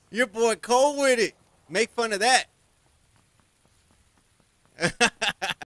Your boy cold with it. Make fun of that.